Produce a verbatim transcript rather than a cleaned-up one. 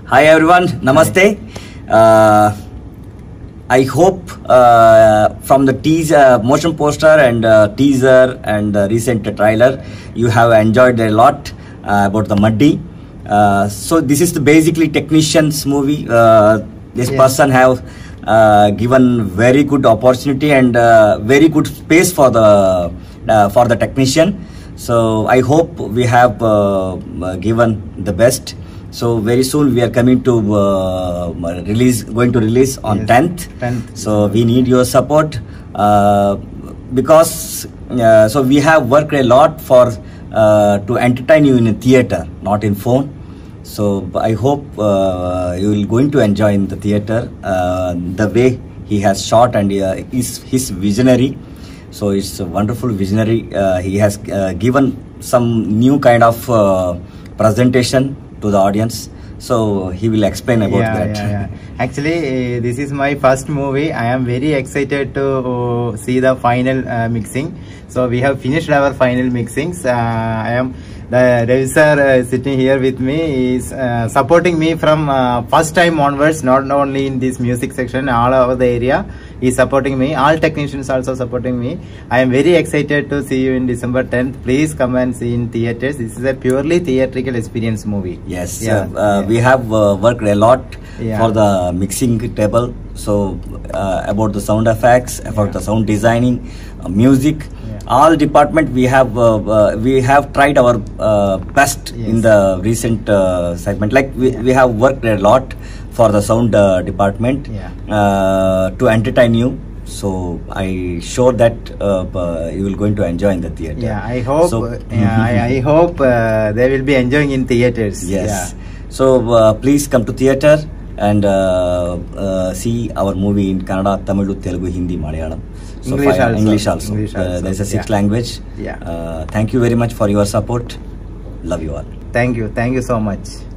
Hi everyone, Namaste. Uh, I hope uh, from the teaser, motion poster and uh, teaser and the recent trailer, you have enjoyed a lot uh, about the Muddy. Uh, so this is the basically technicians movie. Uh, this yes. person have uh, given very good opportunity and uh, very good space for the uh, for the technician. So I hope we have uh, given the best. So very soon we are coming to uh, release, going to release on yes. tenth. tenth. So we need your support uh, because uh, so we have worked a lot for uh, to entertain you in a theater, not in phone. So I hope uh, you will going to enjoy in the theater uh, the way he has shot and uh, his his visionary. So it's a wonderful visionary. Uh, he has uh, given some new kind of uh, presentation to the audience, so he will explain about yeah, that. Yeah, yeah. Actually, uh, this is my first movie. I am very excited to uh, see the final uh, mixing. So we have finished our final mixings. Uh, I am the Ravi sir uh, sitting here with me is uh, supporting me from uh, first time onwards. Not only in this music section, all over the area. He is supporting me. All technicians also supporting me. I am very excited to see you in December tenth. Please come and see in theaters. This is a purely theatrical experience movie. Yes, yeah. uh, uh, yeah. we have uh, worked a lot yeah. for the mixing table. So uh, about the sound effects, about yeah. the sound designing, uh, music, yeah. all department we have uh, uh, we have tried our uh, best yes. in the recent uh, segment. Like we, yeah. we have worked a lot for the sound uh, department yeah. uh, to entertain you. So I sure that uh, uh, you will going to enjoy in the theater. Yeah, I hope. So, uh, yeah, I, I hope uh, they will be enjoying in theaters. Yes. Yeah. So uh, please come to theater and uh, uh, see our movie in Kannada, Tamil, Telugu, Hindi, Malayalam. So English, also. English also. English uh, also. There's a sixth yeah. language. Yeah. Uh, thank you very much for your support. Love you all. Thank you. Thank you so much.